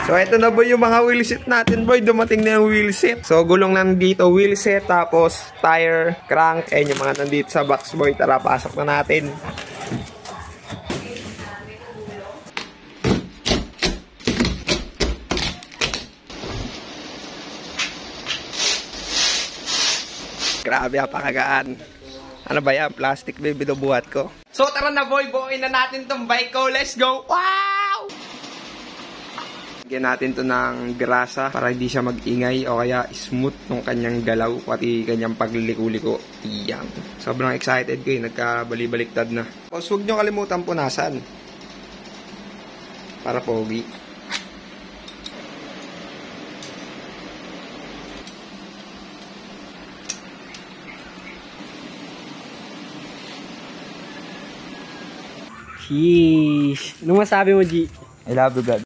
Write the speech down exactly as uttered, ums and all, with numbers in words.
So, ito na boy yung mga wheelset natin boy. Dumating na yung wheelset. So, gulong nandito, wheelset, tapos tire, crank. Ayun yung mga nandito sa box boy. Tara, pasok na natin. Grabe, apakagaan. Ano ba yan? Plastic baby binubuhat ko. So tara na boy, buuin na natin tong bike ko. Let's go! Wow! Lagyan natin to ng grasa para hindi siya mag-ingay o kaya smooth ng kanyang galaw pati kanyang pagliliko-liko. Yan. Sobrang excited ko eh. Nagkabali-baliktad na. Tapos huwag nyo kalimutan punasan. Para pogi. Sheesh. Anong masabi mo, G? I love you, God.